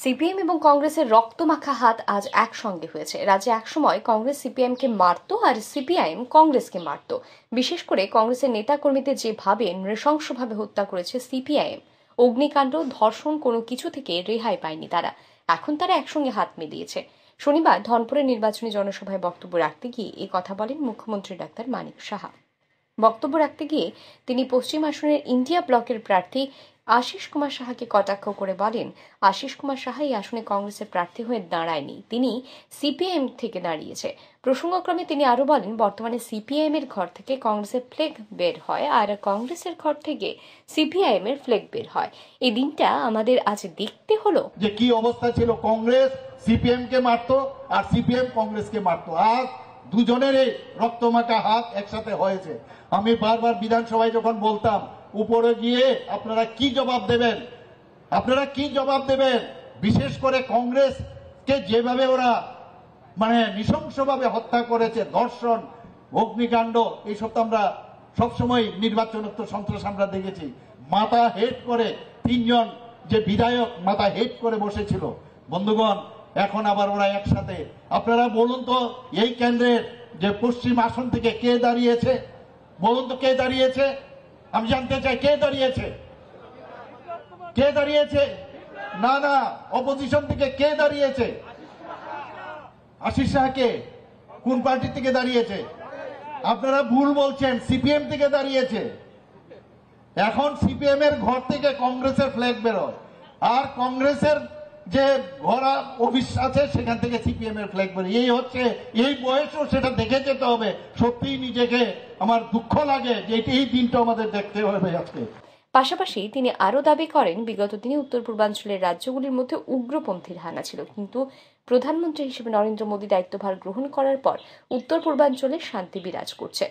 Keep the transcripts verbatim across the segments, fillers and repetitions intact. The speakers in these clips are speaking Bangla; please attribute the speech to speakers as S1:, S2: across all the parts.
S1: সিপিএম এবং কংগ্রেসের রক্তমাখা হাত আজ একসঙ্গে হয়েছে। রাজ্যে একসময় কংগ্রেস সিপিএমকে মারত আর সিপিআইএম কংগ্রেসকে মারত। বিশেষ করে কংগ্রেসের নেতাকর্মীদের যেভাবে নৃশংসভাবে হত্যা করেছে সিপিআইএম, অগ্নিকাণ্ড, ধর্ষণ, কোনো কিছু থেকে রেহাই পায়নি তারা। এখন তারা একসঙ্গে হাত মিলিয়েছে। শনিবার ধনপুরে নির্বাচনী জনসভায় বক্তব্য রাখতে গিয়ে এই কথা বলেন মুখ্যমন্ত্রী ডাক্তার মানিক সাহা। বক্তব্য রাখতে গিয়ে তিনি পশ্চিম আসনের ইন্ডিয়া ব্লকের প্রার্থী আশিস কুমার সাহাকে কটাক্ষ করে বলেন, আশিস কুমার সাহা এই আসনে কংগ্রেসের প্রার্থী হয়ে দাঁড়ায়নি, তিনি সিপিআইএম থেকে দাঁড়িয়েছে। প্রসঙ্গক্রমে তিনি আরো বলেন, বর্তমানে সিপিআইএম এর ঘর থেকে কংগ্রেসের ফ্লেগ বের হয় আর কংগ্রেসের ঘর থেকে সিপিআইএম এর ফ্লেগ বের হয়। এই দিনটা আমাদের আজ দেখতে হলো
S2: যে কি অবস্থা ছিল। কংগ্রেস সিপিএম কে মারতো আর সিপিএম কংগ্রেসকে মারতো। আজ দুজনের রক্তমাখা হাত একসাথে হয়েছে। আমি বারবার বিধানসভায় যখন বলতাম, উপরে গিয়ে আপনারা কি জবাব দেবেন, আপনারা কি জবাব দেবেন, বিশেষ করে কংগ্রেসকে যেভাবে ওরা মানে নৃশংসভাবে হত্যা করেছে, ধর্ষণ, অগ্নিকাণ্ড, এইসব তো আমরা সবসময় নির্বাচনোত্তর সন্ত্রাস আমরা দেখেছি। মাথা হেট করে তিনজন যে বিধায়ক মাথা হেট করে বসেছিল। বন্ধুগণ, এখন আবার ওরা একসাথে। আপনারা বলুন তো, এই কেন্দ্রের যে পশ্চিম আসন থেকে কে দাঁড়িয়েছে? বলুন তো কে দাঁড়িয়েছে? আমি জানতে চাই কে দাঁড়িয়েছে, কে দাঁড়িয়েছে? না না, অপোজিশন থেকে কে দাঁড়িয়েছে? আশিস সাহাকে কোন পার্টি থেকে দাঁড়িয়েছে? আপনারা ভুল বলছেন, সিপিএম থেকে দাঁড়িয়েছে। এখন সিপিএম এর ঘর থেকে কংগ্রেসের ফ্ল্যাগ বেরোয়, আর কংগ্রেসের যে ঘর অফিস আছে সেখান থেকে সিপিএম এর ফ্ল্যাগ বেরোয়। এই হচ্ছে, এই বয়সও সেটা দেখে যেতে হবে। সত্যিই নিজেকে আমার দুঃখ লাগে যে এই দিনটা আমাদের দেখতে হবে আজকে।
S1: পাশাপাশি তিনি আরও দাবি করেন, বিগত দিনে উত্তর পূর্বাঞ্চলের রাজ্যগুলির মধ্যে উগ্রপন্থীর হানা ছিল, কিন্তু প্রধানমন্ত্রী হিসেবে নরেন্দ্র মোদী দায়িত্বভার গ্রহণ করার পর উত্তর পূর্বাঞ্চলে শান্তি বিরাজ করছে।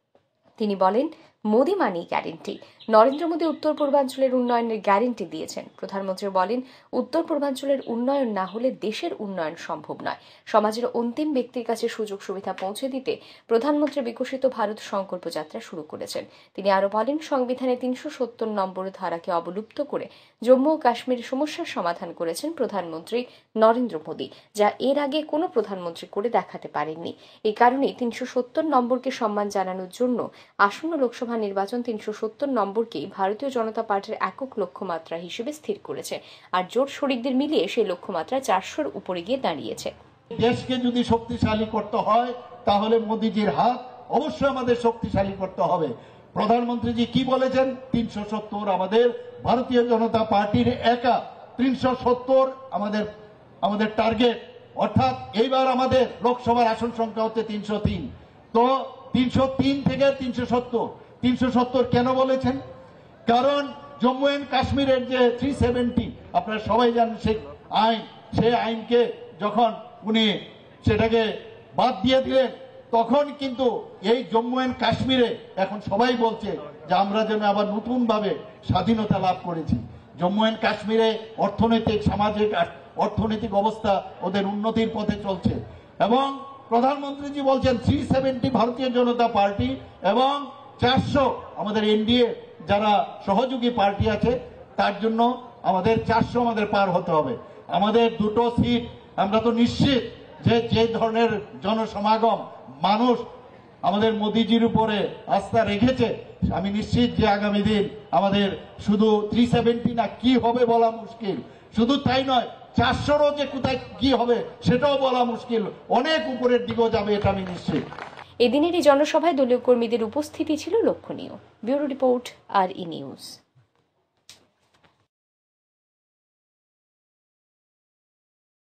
S1: তিনি বলেন, মোদী মানি গ্যারেন্টি। নরেন্দ্র মোদী উত্তর পূর্বাঞ্চলের উন্নয়নের গ্যারেন্টি দিয়েছেন। প্রধানমন্ত্রী বলেন, উত্তর পূর্বাঞ্চলের উন্নয়ন না হলে দেশের উন্নয়ন সম্ভব নয়। সমাজের অন্তিম ব্যক্তির কাছে সুযোগ সুবিধা পৌঁছে দিতে প্রধানমন্ত্রী বিকশিত ভারত সংকল্প যাত্রা শুরু করেছেন। তিনি আরো বলেন, সংবিধানের তিনশো সত্তর নম্বর ধারাকে অবলুপ্ত করে জম্মু ও কাশ্মীরের সমস্যার সমাধান করেছেন প্রধানমন্ত্রী নরেন্দ্র মোদী, যা এর আগে কোনো প্রধানমন্ত্রী করে দেখাতে পারেননি। এই কারণে তিনশো সত্তর নম্বরকে সম্মান জানানোর জন্য আসন্ন লোকসভা নির্বাচন তিনশো সত্তর নম্বরকেই ভারতীয় জনতা পার্টির একক লক্ষ্যমাত্রা হিসেবে স্থির করেছে, আর জোট শরিকদের মিলিয়ে সেই লক্ষ্যমাত্রা চারশোর উপরে গিয়ে দাঁড়িয়েছে।
S2: দেশকে যদি শক্তিশালী করতে হয় তাহলে মোদীজির হাত অবশ্যই আমাদের শক্তিশালী করতে হবে। প্রধানমন্ত্রীজি কি বলেছেন? তিনশো সত্তর আমাদের ভারতীয় জনতা পার্টির একা তিনশো সত্তর আমাদের আমাদের টার্গেট। অর্থাৎ এইবার আমাদের লোকসভার আসন সংখ্যা হচ্ছে তিনশো তিন। তো তিনশো তিন থেকে তিনশো সত্তর তিনশো সত্তর কেন বলেছেন? কারণ জম্মু এন্ড কাশ্মীরের যে থ্রি সেভেন্টি আপনারা সবাই জানেন সেই আইন, সেই আইনকে যখন উনি সেটাকে বাদ দিয়ে দিলেন, তখন কিন্তু এই জম্মু এন্ড কাশ্মীরে এখন সবাই বলছে যে আমরা যেন আবার নতুন ভাবে স্বাধীনতা লাভ করেছি। জম্মু এন্ড কাশ্মীরে অর্থনৈতিক, সামাজিক, অর্থনৈতিক অবস্থা ওদের উন্নতির পথে চলছে। এবং প্রধানমন্ত্রীজি বলছেন থ্রি সেভেন্টি ভারতীয় জনতা পার্টি এবং চারশো আমাদের এনডিএ যারা সহযোগী পার্টি আছে তার জন্য আমাদের চারশো আমাদের পার হতে হবে। আমাদের দুটো সিট, আমরা তো নিশ্চিত যে যে ধরনের জনসমাগম, মানুষ আমাদের মোদীজির উপরে আস্থা রেখেছে, আমি নিশ্চিত যে আগামী দিন আমাদের শুধু থ্রি সেভেন্টি না কি হবে বলা মুশকিল। শুধু তাই নয়, চারশোরও যে কোথায় কি হবে সেটাও বলা মুশকিল, অনেক উপরের দিকেও যাবে, এটা আমি নিশ্চিত।
S1: এদিনের এই জনসভায় দলীয় কর্মীদের উপস্থিতি ছিল লক্ষণীয়। Bureau report, R E news.